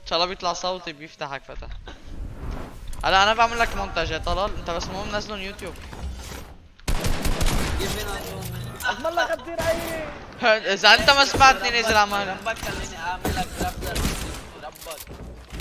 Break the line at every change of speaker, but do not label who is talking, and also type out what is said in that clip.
ان شاء الله بيطلع صوتي بيفتحك فتح. هلا انا بعمل لك مونتاج يا طلال، انت بس مهم نزلهم يوتيوب.
كيف بينزلون؟
اسم الله كثير عيني.
اذا انت ما سمعتني نزل عمالة.
ربك خليني اعمل لك رابطة ربك.